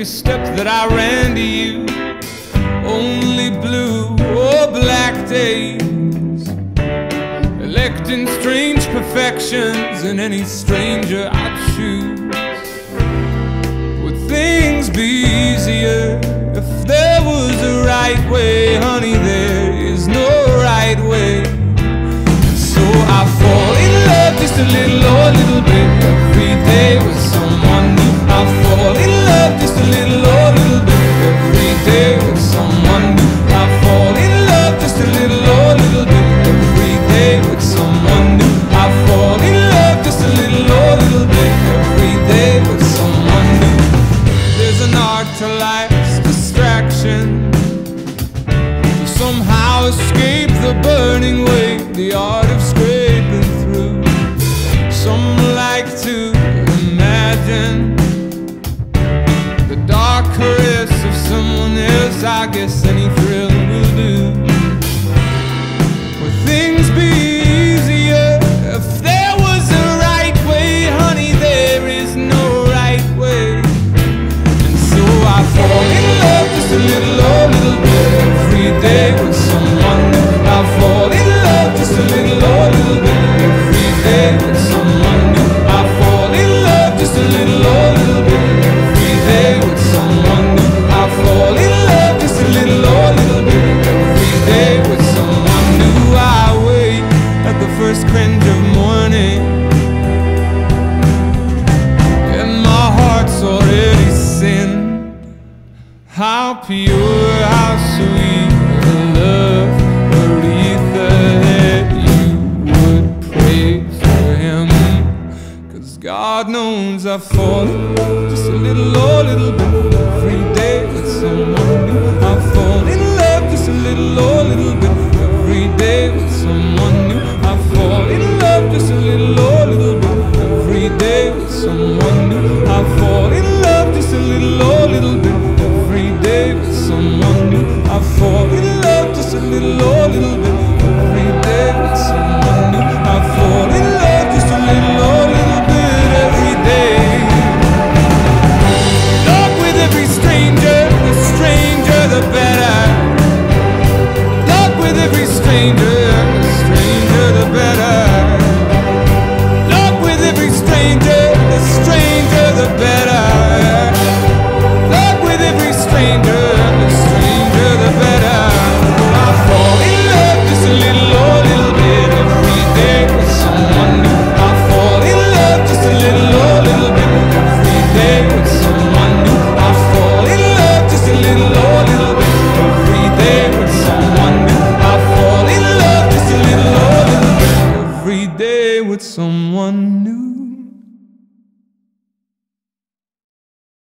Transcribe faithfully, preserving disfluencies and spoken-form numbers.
step that I ran to you. Only blue or black days, electing strange perfections in any stranger I choose. Would things be easier if there was a right way? Honey, there is no right way. And so I fall in love just a little or a little bit every day with someone new. I fall in love just a little or a little bit every day with someone new. I fall in love just a little or a little bit every day with someone new. I fall in love just a little or a little bit every day with someone new. There's an art to life's distraction, to somehow escape the burning weight, the art of scraping through. Some like to imagine the dark caress of someone else. I guess any thrill will do. Would things be easier if there was a right way? Honey, there is no right way. And so I fall in love just a little or a little bit every day with someone new. I fall in love just a little or a little bit every day with someone new. I fall in love just a little or a little bit every day with someone new. I fall in love just a little or a little bit every day with someone new. I wait at the first cringe of morning, and my heart's already sinned. How pure, how sweet the love Aretha had. You would pray for him, 'cause God knows I fall in love just a little or a little bit